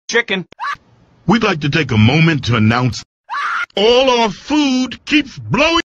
chicken. We'd like to take a moment to announce all our food keeps blowing